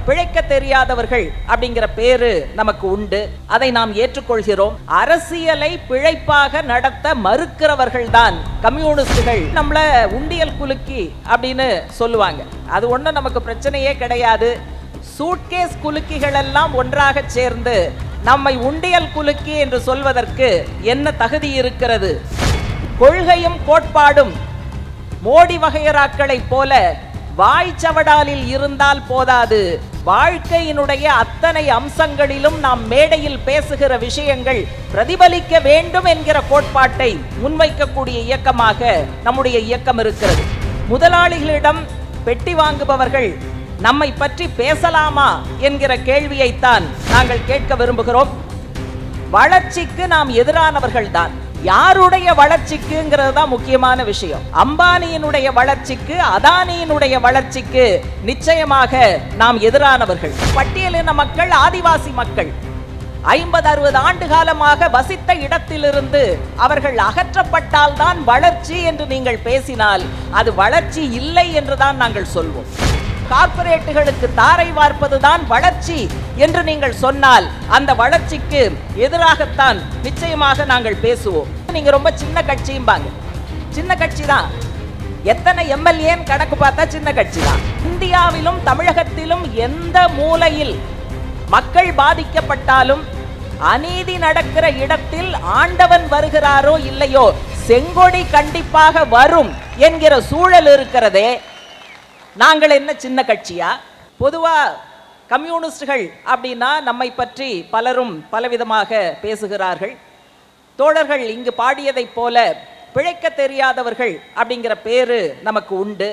பிழைக்க தெரியாதவர்கள் அப்படிங்கிற பேரு நமக்கு உண்டு. அதை நாம் ஏற்றுக்கொள்கிறோம். அரசியலை பிழைப்பாக நடத்த மறுக்கிறவர்கள் தான் கம்யூனிஸ்டுகள். நம்மள உண்டியல் குலுக்கி அப்படின்னு சொல்லுவாங்க. அது ஒண்ணும் நமக்கு பிரச்சனையே கிடையாது. சூட்கேஸ் குலுக்கிகள் எல்லாம் ஒன்றாக சேர்ந்து நம்மை உண்டியல் குலுக்கி என்று சொல்வதற்கு என்ன தகுதி இருக்கிறது? கொள்கையும் கோட்பாடும் மோடி வகையராக்களை போல வாய்ச்சவடாலில் இருந்தால் போதாது. வாழ்க்கையினுடைய அத்தனை அம்சங்களிலும் நாம் மேடையில் பேசுகிற விஷயங்கள் பிரதிபலிக்க வேண்டும் என்கிற கோட்பாட்டை முன்வைக்கக்கூடிய இயக்கமாக நம்முடைய இயக்கம் இருக்கிறது. முதலாளிகளிடம் பெட்டி வாங்குபவர்கள் நம்மை பற்றி பேசலாமா என்கிற கேள்வியைத்தான் நாங்கள் கேட்க விரும்புகிறோம். வளர்ச்சிக்கு நாம் எதிரானவர்கள் தான். யாருடைய வளர்ச்சிக்குங்கிறது தான் முக்கியமான விஷயம். அம்பானியினுடைய வளர்ச்சிக்கு, அதானியினுடைய வளர்ச்சிக்கு நிச்சயமாக நாம் எதிரானவர்கள். பட்டியலின மக்கள், ஆதிவாசி மக்கள் 50-60 ஆண்டு காலமாக வசித்த இடத்திலிருந்து அவர்கள் அகற்றப்பட்டால் தான் வளர்ச்சி என்று நீங்கள் பேசினால் அது வளர்ச்சி இல்லை என்றுதான் நாங்கள் சொல்வோம். கார்ப்பரேட்டுகளுக்கு தாரை வார்ப்பதுதான் வளர்ச்சி என்று நீங்கள் சொன்னால் அந்த வளர்ச்சிக்கு எதிராகத்தான் நிச்சயமாக நாங்கள் பேசுவோம். நீங்க ரொம்ப சின்ன கட்சியும்பாங்க. சின்ன கட்சி தான். எத்தனை எம்எல்ஏன்னு கணக்கு பார்த்தா சின்ன கட்சி தான். இந்தியாவிலும் தமிழகத்திலும் எந்த மூலையில் மக்கள் பாதிக்கப்பட்டாலும் அநீதி நடக்கிற இடத்தில் ஆண்டவன் வருகிறாரோ இல்லையோ செங்கொடி கண்டிப்பாக வரும் என்கிற சூழல் இருக்கிறதே. நாங்கள் என்ன சின்ன கட்சியா? பொதுவா கம்யூனிஸ்டுகள் அப்படின்னா நம்மை பற்றி பலரும் பலவிதமாக பேசுகிறார்கள். தோழர்கள் இங்கு பாடியதைப் போல பிழைக்க தெரியாதவர்கள் அப்படிங்கிற பேரு நமக்கு உண்டு.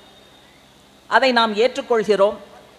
அதை நாம் ஏற்றுக்கொள்கிறோம்.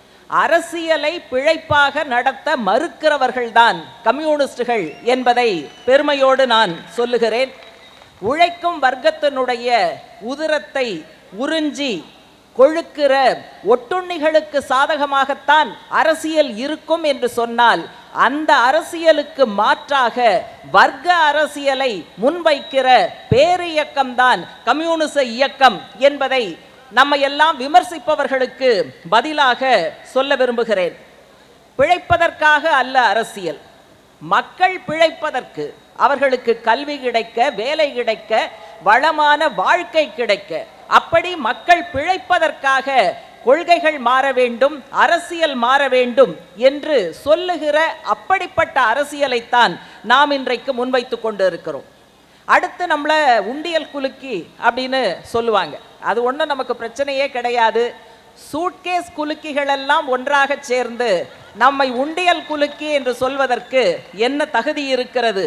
அரசியலை பிழைப்பாக நடத்த மறுக்கிறவர்கள் தான் கம்யூனிஸ்டுகள் என்பதை பெருமையோடு நான் சொல்லுகிறேன். உழைக்கும் வர்க்கத்தினுடைய உதிரத்தை உறிஞ்சி கொழுக்கிற ஒட்டுண்ணிகளுக்கு சாதகமாகத்தான் அரசியல் இருக்கும் என்று சொன்னால் அந்த அரசியலுக்கு மாற்றாக வர்க்க அரசியலை முன்வைக்கிற பேரு இயக்கம்தான் கம்யூனிச இயக்கம் என்பதை நம்ம எல்லாம் விமர்சிப்பவர்களுக்கு பதிலாக சொல்ல விரும்புகிறேன். பிழைப்பதற்காக அல்ல அரசியல், மக்கள் பிழைப்பதற்கு, அவர்களுக்கு கல்வி கிடைக்க, வேலை கிடைக்க, வளமான வாழ்க்கை கிடைக்க, அப்படி மக்கள் பிழைப்பதற்காக கொள்கைகள் மாற வேண்டும், அரசியல் மாற வேண்டும் என்று சொல்லுகிற அப்படிப்பட்ட அரசியலைத்தான் நாம் இன்றைக்கு முன்வைத்து கொண்டு இருக்கிறோம். அடுத்து நம்மள உண்டியல் குலுக்கி அப்படின்னு சொல்லுவாங்க. அது ஒன்றும் நமக்கு பிரச்சனையே கிடையாது. சூட்கேஸ் குலுக்கிகள் எல்லாம் ஒன்றாக சேர்ந்து நம்மை உண்டியல் குலுக்கி என்று சொல்வதற்கு என்ன தகுதி இருக்கிறது?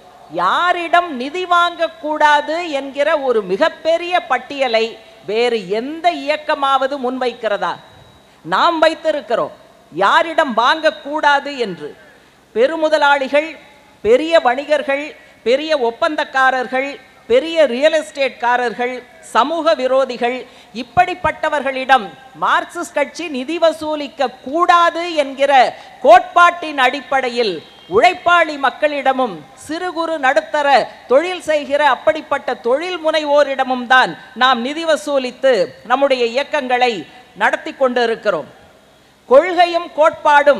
யாரிடம் நிதி வாங்கக்கூடாது என்கிற ஒரு மிகப்பெரிய பட்டியலை வேறு எந்த இயக்கமாவது முன்வைக்கிறதா? நாம் வைத்திருக்கிறோம் யாரிடம் வாங்கக்கூடாது என்று. பெருமுதலாளிகள், பெரிய வணிகர்கள், பெரிய ஒப்பந்தக்காரர்கள், பெரிய ரியல் எஸ்டேட்காரர்கள், சமூக விரோதிகள், இப்படிப்பட்டவர்களிடம் மார்க்சிஸ்ட் கட்சி நிதி வசூலிக்க கூடாது என்கிற கோட்பாட்டின் அடிப்படையில் உழைப்பாளி மக்களிடமும் சிறு குறு நடுத்தர தொழில் செய்கிற அப்படிப்பட்ட தொழில் முனைவோரிடமும் தான் நாம் நிதி வசூலித்து நம்முடைய இயக்கங்களை நடத்தி கொண்டு இருக்கிறோம். கொள்கையும் கோட்பாடும்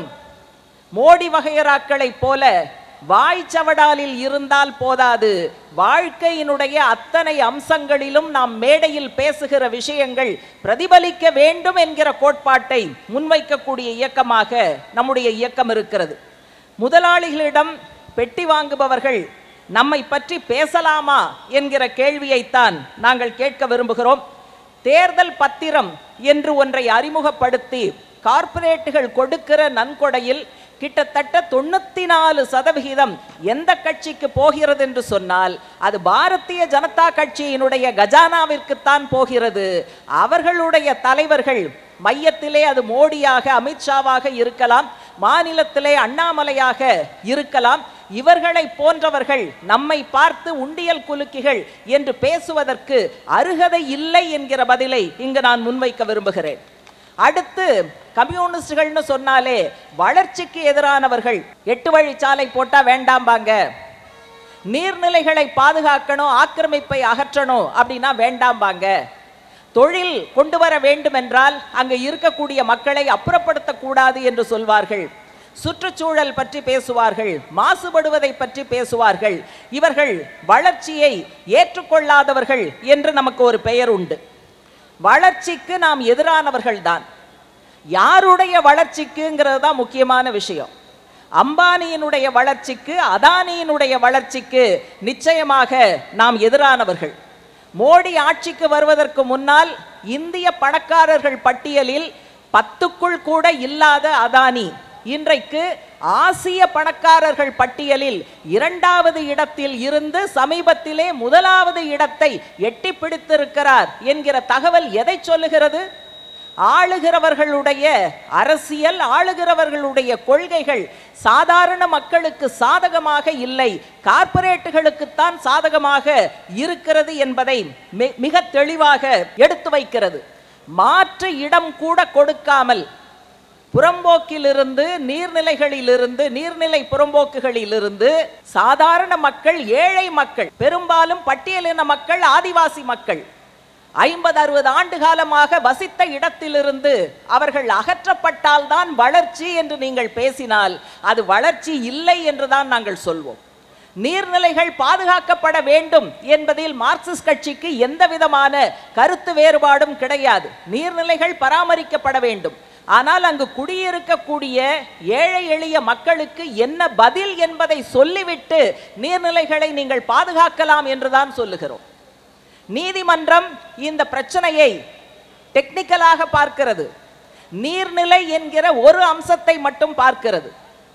மோடி வகையராக்களை போல வாய்ச்சவடாலில் இருந்தால் போதாது. வாழ்க்கையினுடைய அத்தனை அம்சங்களிலும் நாம் மேடையில் பேசுகிற விஷயங்கள் பிரதிபலிக்க வேண்டும் என்கிற கோட்பாட்டை முன்வைக்கக்கூடிய இயக்கமாக நம்முடைய இயக்கம் இருக்கிறது. முதலாளிகளிடம் பெட்டி வாங்குபவர்கள் நம்மை பற்றி பேசலாமா என்கிற கேள்வியைத்தான் நாங்கள் கேட்க விரும்புகிறோம். தேர்தல் பத்திரம் என்று ஒன்றை அறிமுகப்படுத்தி கார்ப்பரேட்டுகள் கொடுக்கிற நன்கொடையில் கிட்டத்தட்ட 94% எந்த கட்சிக்கு போகிறது என்று சொன்னால் அது பாரதிய ஜனதா கட்சியினுடைய கஜானாவிற்குத்தான் போகிறது. அவர்களுடைய தலைவர்கள் மையத்திலே அது மோடியாக, அமித்ஷாவாக இருக்கலாம், மாநிலத்திலே அண்ணாமலையாக இருக்கலாம். இவர்களை போன்றவர்கள் நம்மை பார்த்து உண்டியல் குலுக்கிகள் என்று பேசுவதற்கு அருகதை இல்லை என்கிற பதிலை இங்கு நான் முன்வைக்க விரும்புகிறேன். அடுத்து கம்யூனிஸ்டுகள்னு சொன்னாலே வளர்ச்சிக்கு எதிரானவர்கள். 8 வழிச்சாலை போட்டா வேண்டாம்பாங்க, நீர்நிலைகளை பாதுகாக்கணும், ஆக்கிரமிப்பை அகற்றணும் அப்படின்னா வேண்டாம்பாங்க, தொழில் கொண்டு வர வேண்டும் என்றால் அங்கு இருக்கக்கூடிய மக்களை அப்புறப்படுத்தக்கூடாது என்று சொல்வார்கள். சுற்றுச்சூழல் பற்றி பேசுவார்கள், மாசுபடுவதை பற்றி பேசுவார்கள். இவர்கள் வளர்ச்சியை ஏற்றுக்கொள்ளாதவர்கள் என்று நமக்கு ஒரு பெயர் உண்டு. வளர்ச்சிக்கு நாம் எதிரானவர்கள் தான். யாருடைய வளர்ச்சிக்குங்கிறது தான் முக்கியமான விஷயம். அம்பானியினுடைய வளர்ச்சிக்கு, அதானியினுடைய வளர்ச்சிக்கு நிச்சயமாக நாம் எதிரானவர்கள். மோடி ஆட்சிக்கு வருவதற்கு முன்னால் இந்திய பணக்காரர்கள் பட்டியலில் 10க்குள் கூட இல்லாத அதானி இன்றைக்கு ஆசிய பணக்காரர்கள் பட்டியலில் 2வது இடத்தில் இருந்து சமீபத்திலே 1வது இடத்தை எட்டி பிடித்திருக்கிறார் என்கிற தகவல் எதை சொல்லுகிறது? ஆளுகிறவர்களுடைய அரசியல், ஆளுகிறவர்களுடைய கொள்கைகள் சாதாரண மக்களுக்கு சாதகமாக இல்லை, கார்ப்பரேட்டுகளுக்குத்தான் சாதகமாக இருக்கிறது என்பதை மிக தெளிவாக எடுத்து வைக்கிறது. மாற்று இடம் கூட கொடுக்காமல் புறம்போக்கிலிருந்து, நீர்நிலைகளிலிருந்து, நீர்நிலை புறம்போக்குகளிலிருந்து சாதாரண மக்கள், ஏழை மக்கள், பெரும்பாலும் பட்டியலின மக்கள், ஆதிவாசி மக்கள் 50-60 ஆண்டு காலமாக வசித்த இடத்திலிருந்து அவர்கள் அகற்றப்பட்டால் தான் வளர்ச்சி என்று நீங்கள் பேசினால் அது வளர்ச்சி இல்லை என்றுதான் நாங்கள் சொல்வோம். நீர்நிலைகள் பாதுகாக்கப்பட வேண்டும் என்பதில் மார்க்சிஸ்ட் கட்சிக்கு எந்த விதமான கருத்து வேறுபாடும் கிடையாது. நீர்நிலைகள் பராமரிக்கப்பட வேண்டும். ஆனால் அங்கு குடியிருக்கக்கூடிய ஏழை எளிய மக்களுக்கு என்ன பதில் என்பதை சொல்லிவிட்டு நீர்நிலைகளை நீங்கள் பாதுகாக்கலாம் என்றுதான் சொல்லுகிறோம். நீதிமன்றம் இந்த பிரச்சனையை டெக்னிக்கலாக பார்க்கிறது. நீர்நிலை என்கிற ஒரு அம்சத்தை மட்டும் பார்க்கிறது.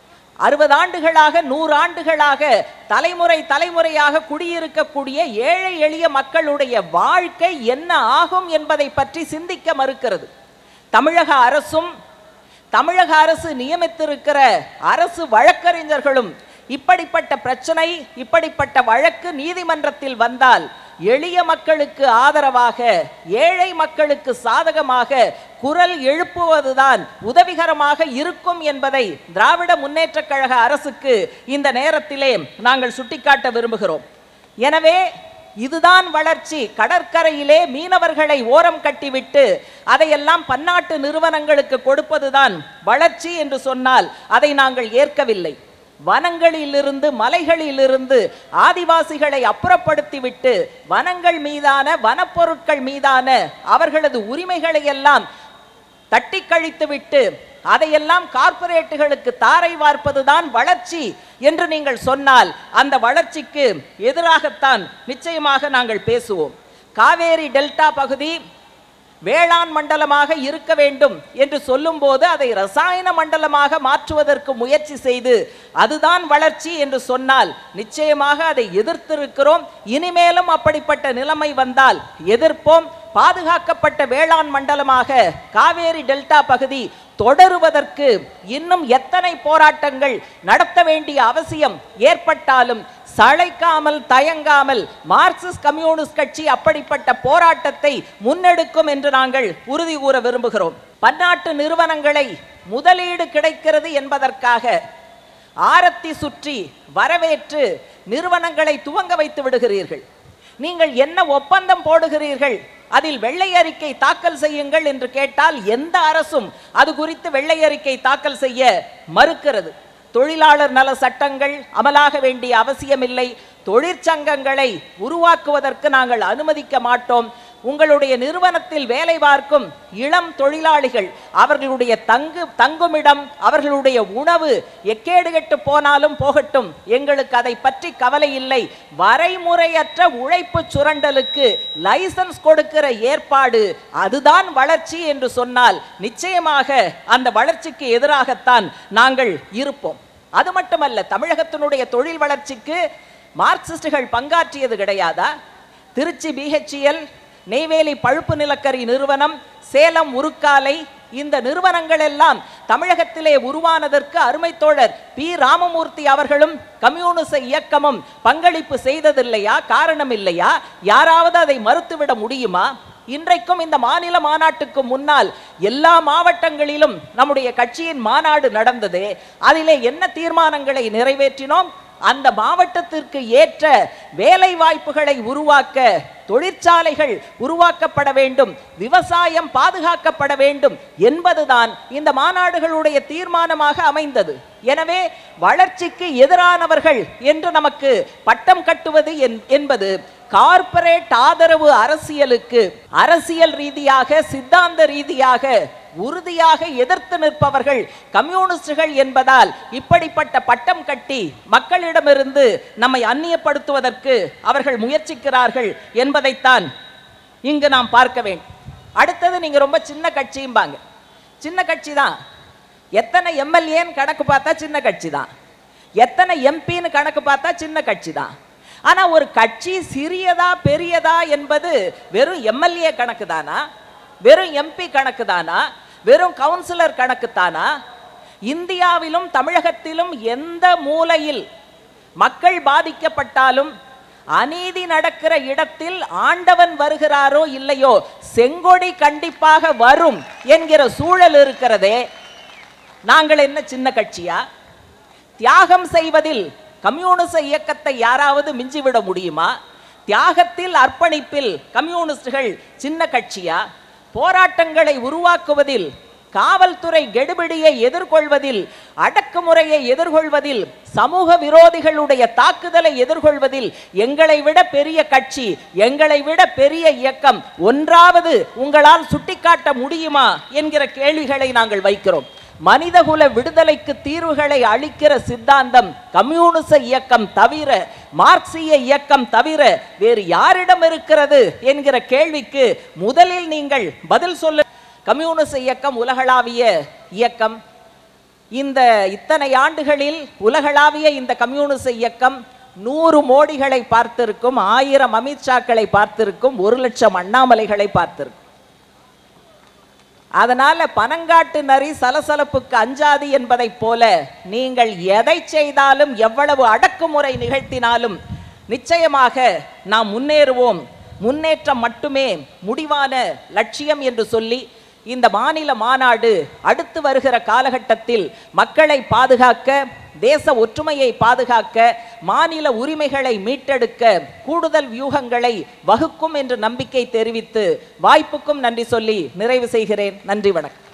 60 ஆண்டுகளாக, 100 ஆண்டுகளாக தலைமுறை தலைமுறையாக குடியிருக்கக்கூடிய ஏழை எளிய மக்களுடைய வாழ்க்கை என்ன ஆகும் என்பதை பற்றி சிந்திக்க மறுக்கிறது. தமிழக அரசும், தமிழக அரசு நியமித்திருக்கிற அரசு வழக்கறிஞர்களும் இப்படிப்பட்ட பிரச்சனை, இப்படிப்பட்ட வழக்கு நீதிமன்றத்தில் வந்தால் எளிய மக்களுக்கு ஆதரவாக, ஏழை மக்களுக்கு சாதகமாக குரல் எழுப்புவதுதான் உதவிகரமாக இருக்கும் என்பதை திராவிட முன்னேற்றக் கழக அரசுக்கு இந்த நேரத்திலே நாங்கள் சுட்டிக்காட்ட விரும்புகிறோம். எனவே இதுதான் வளர்ச்சி. கடற்கரையிலே மீனவர்களை ஓரம் கட்டிவிட்டு அதையெல்லாம் பன்னாட்டு நிறுவனங்களுக்கு கொடுப்பதுதான் வளர்ச்சி என்று சொன்னால் அதை நாங்கள் ஏற்கவில்லை. வனங்களிலிருந்து, மலைகளிலிருந்து ஆதிவாசிகளை அப்புறப்படுத்திவிட்டு வனங்கள் மீதான, வனப்பொருட்கள் மீதான அவர்களது உரிமைகளை எல்லாம் தட்டி கழித்துவிட்டு அதையெல்லாம் கார்ப்பரேட்டுகளுக்கு தாரை வார்ப்பதுதான் வளர்ச்சி என்று நீங்கள் சொன்னால் அந்த வளர்ச்சிக்கு எதிராகத்தான் நிச்சயமாக நாங்கள் பேசுவோம். காவேரி டெல்டா பகுதி வேளாண் மண்டலமாக இருக்க வேண்டும் என்று சொல்லும்போது அதை ரசாயன மண்டலமாக மாற்றுவதற்கு முயற்சி செய்து அதுதான் வளர்ச்சி என்று சொன்னால் நிச்சயமாக அதை எதிர்த்திருக்கிறோம். இனிமேலும் அப்படிப்பட்ட நிலைமை வந்தால் எதிர்ப்போம். பாதுகாக்கப்பட்ட வேளாண் மண்டலமாக காவேரி டெல்டா பகுதி தொடருவதற்கு இன்னும் எத்தனை போராட்டங்கள் நடத்த வேண்டிய அவசியம் ஏற்பட்டாலும் சளைக்காமல், தயங்காமல் மார்க்சிஸ்ட் கம்யூனிஸ்ட் கட்சி அப்படிப்பட்ட போராட்டத்தை முன்னெடுக்கும் என்று நாங்கள் உறுதி கூற விரும்புகிறோம். பன்னாட்டு நிறுவனங்களை முதலீடு கிடைக்கிறது என்பதற்காக ஆரத்தி சுற்றி வரவேற்று நிறுவனங்களை துவங்க வைத்து விடுகிறீர்கள். நீங்கள் என்ன ஒப்பந்தம் போடுகிறீர்கள், அதில் வெள்ளை அறிக்கை தாக்கல் செய்யுங்கள் என்று கேட்டால் எந்த அரசும் அது குறித்து வெள்ளை அறிக்கை தாக்கல் செய்ய மறுக்கிறது. தொழிலாளர் நல சட்டங்கள் அமலாக வேண்டிய அவசியமில்லை. தொழிற்சங்கங்களை உருவாக்குவதற்கு நாங்கள் அனுமதிக்க மாட்டோம். உங்களுடைய நிறுவனத்தில் வேலை பார்க்கும் இளம் தொழிலாளிகள் அவர்களுடைய தங்குமிடம், அவர்களுடைய உணவு எக்கேடுகெட்டு போனாலும் போகட்டும், எங்களுக்கு அதை பற்றி கவலை இல்லை. வரைமுறையற்ற உழைப்பு சுரண்டலுக்கு லைசன்ஸ் கொடுக்கிற ஏற்பாடு அதுதான் வளர்ச்சி என்று சொன்னால் நிச்சயமாக அந்த வளர்ச்சிக்கு எதிராகத்தான் நாங்கள் இருப்போம். அது மட்டுமல்ல, தமிழகத்தினுடைய தொழில் வளர்ச்சிக்கு மார்க்சிஸ்டுகள் பங்காற்றியது கிடையாதா? திருச்சி BHEL, நெய்வேலி பழுப்பு நிலக்கரி நிறுவனம், சேலம் உருக்காலை, இந்த நிறுவனங்கள் எல்லாம் தமிழகத்திலே உருவானதற்கு அருமை தோழர் பி. ராமமூர்த்தி அவர்களும் கம்யூனிச இயக்கமும் பங்களிப்பு செய்ததில்லையா? காரணம் இல்லையா? யாராவது அதை மறுத்துவிட முடியுமா? இன்றைக்கும் இந்த மாநில மாநாட்டுக்கு முன்னால் எல்லா மாவட்டங்களிலும் நம்முடைய கட்சியின் மாநாடு நடந்தது. அதிலே என்ன தீர்மானங்களை நிறைவேற்றினோம்? அந்த மாவட்டத்திற்கு ஏற்ற வேலை வாய்ப்புகளை உருவாக்க தொழிற்சாலைகள் உருவாக்கப்பட வேண்டும், விவசாயம் பாதுகாக்கப்பட வேண்டும் என்பதுதான் இந்த மாநாடுகளுடைய தீர்மானமாக அமைந்தது. எனவே வளர்ச்சிக்கு எதிரானவர்கள் என்று நமக்கு பட்டம் கட்டுவது என்பது கார்ப்பரேட் ஆதரவு அரசியலுக்கு அரசியல் ரீதியாக சித்தாந்த ரீதியாக உறுதியாக எதிர்த்து நிற்பவர்கள் கம்யூனிஸ்டுகள் என்பதால் இப்படிப்பட்ட பட்டம் கட்டி மக்களிடமிருந்து நம்மை அந்நியப்படுத்துவதற்கு அவர்கள் முயற்சிக்கிறார்கள் என்பதைத்தான் இங்கு நாம் பார்க்க வேண்டும். அடுத்தது, நீங்க ரொம்ப சின்ன கட்சியும்பாங்க. சின்ன கட்சி தான். எத்தனை எம்எல்ஏன்னு கணக்கு பார்த்தா சின்ன கட்சி தான், எத்தனை எம்பின்னு கணக்கு பார்த்தா சின்ன கட்சி தான். ஆனா ஒரு கட்சி சிறியதா பெரியதா என்பது வெறும் எம்எல்ஏ கணக்கு தானா, வெறும் எம்பி கணக்கு தானா, வெறும் கவுன்சிலர் கணக்கு தானா? இந்தியாவிலும் தமிழகத்திலும் எந்த மூலையில் மக்கள் பாதிக்கப்பட்டாலும் அநீதி நடக்கிற இடத்தில் ஆண்டவன் வருகிறாரோ இல்லையோ செங்கொடி கண்டிப்பாக வரும் என்கிற சூழல் இருக்கிறதே. நாங்கள் என்ன சின்ன கட்சியா? தியாகம் செய்வதில் கம்யூனிச இயக்கத்தை யாராவது மிஞ்சிவிட முடியுமா? தியாகத்தில் அர்ப்பணிப்பில் கம்யூனிஸ்டுகள் சின்ன கட்சியா? போராட்டங்களை உருவாக்குவதில், காவல்துறை கெடுபிடியை எதிர்கொள்வதில், அடக்குமுறையை எதிர்கொள்வதில், சமூக விரோதிகளுடைய தாக்குதலை எதிர்கொள்வதில் எங்களை விட பெரிய கட்சி, எங்களை விட பெரிய இயக்கம் ஒன்றாவது உங்களால் சுட்டிக்காட்ட முடியுமா என்கிற கேள்விகளை நாங்கள் வைக்கிறோம். மனிதகுல விடுதலைக்கு தீர்வுகளை அளிக்கிற சித்தாந்தம் கம்யூனிச இயக்கம் தவிர, மார்க்சிய இயக்கம் தவிர வேறு யாரிடம் இருக்கிறது என்கிற கேள்விக்கு முதலில் நீங்கள் பதில் சொல்ல. கம்யூனிச இயக்கம் உலகளாவிய இயக்கம். இந்த இத்தனை ஆண்டுகளில் உலகளாவிய இந்த கம்யூனிச இயக்கம் 100 மோடிகளை பார்த்திருக்கும், 1000 அமித்ஷாக்களை பார்த்திருக்கும், 1 லட்சம் அண்ணாமலைகளை பார்த்திருக்கும். அதனால பனங்காட்டு நரி சலசலப்புக்கு அஞ்சாது என்பதைப் போல நீங்கள் எதை செய்தாலும், எவ்வளவு அடக்குமுறை நிகழ்த்தினாலும் நிச்சயமாக நாம் முன்னேறுவோம். முன்னேற்றம் மட்டுமே முடிவான லட்சியம் என்று சொல்லி இந்த மாநில மாநாடு அடுத்து வருகிற காலகட்டத்தில் மக்களை பாதுகாக்க, தேச ஒற்றுமையை பாதுகாக்க, மாநில உரிமைகளை மீட்டெடுக்க கூடுதல் வியூகங்களை வகுக்கும் என்று நம்பிக்கை தெரிவித்து வாய்ப்புக்கும் நன்றி சொல்லி நிறைவு செய்கிறேன். நன்றி, வணக்கம்.